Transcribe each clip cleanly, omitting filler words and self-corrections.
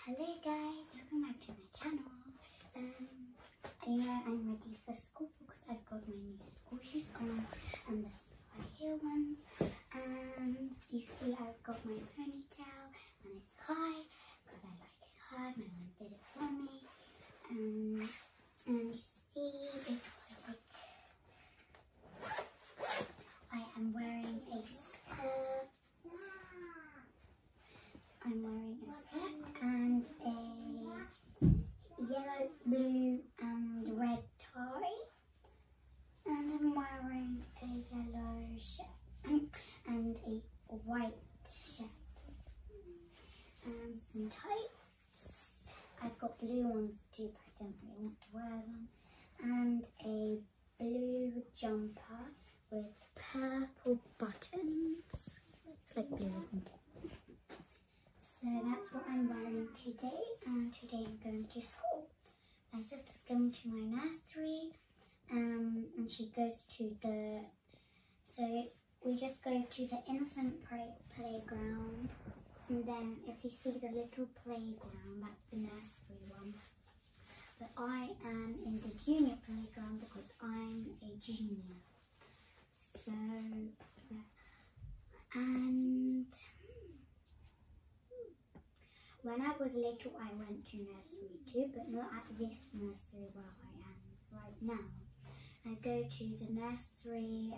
Hello guys, welcome back to my channel. I'm ready for school because I've got my new school shoes on and the high heel ones. And you see I've got my ponytail and it's high because I like it high. My mum did it for me. And you see I am wearing a skirt. I'm wearing a skirt and a yellow, blue and red tie. And I'm wearing a yellow shirt and a white shirt. And some tights. I've got blue ones too, but I don't really want to wear them. And a blue jumper with purple buttons. It's like blue, isn't it? So that's what I'm wearing today, and today I'm going to school. My sister's going to my nursery, and she goes to so we just go to the infant playground, and then if you see the little playground, that's the nursery one. But I am in the junior playground because I'm a junior. So, yeah. And when I was little, I went to nursery too, but not at this nursery where I am right now. I go to the nursery,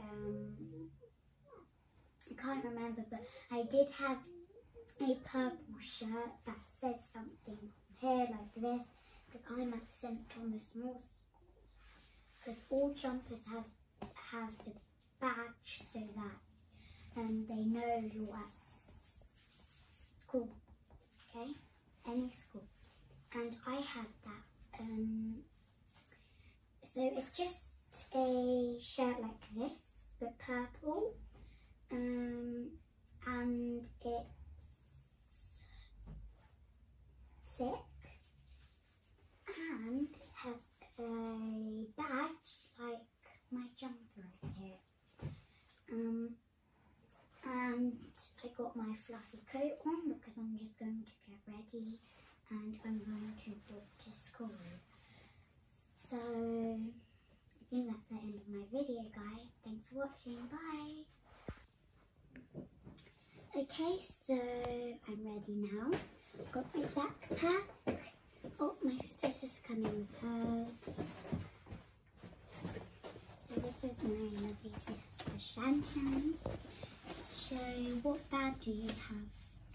I can't remember, but I did have a purple shirt that says something here like this, because I'm at St. Thomas More School. Because all jumpers have a badge so that they know you're at school. Okay, any school, and I had that. So it's just a shirt like this, but purple, and it's thick, and it has a badge like my jumper right here. And I got my fluffy coat on because I'm just going to get ready and I'm going to walk to school. So I think that's the end of my video, guys. Thanks for watching. Bye. Okay, so I'm ready now. I've got my backpack. Oh, my sister's just coming with hers. So this is my lovely sister, Shan Shan. So what bag do you have?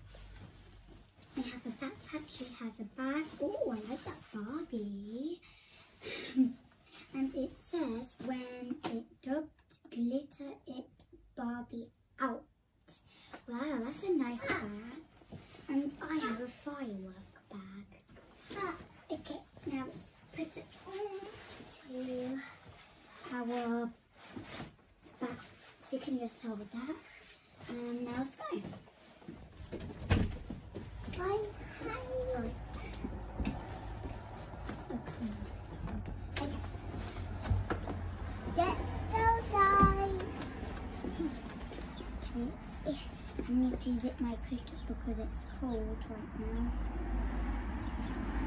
I have a backpack, she has a bag. Oh, I like that Barbie. And it says, when it dubbed, glitter it Barbie out. Wow, that's a nice bag. And I have a firework bag. Okay, now let's put it to our bag. You can just hold that. And now let's go. Sorry. Okay. Let's go, guys. Okay. I need to zip my coat up because it's cold right now.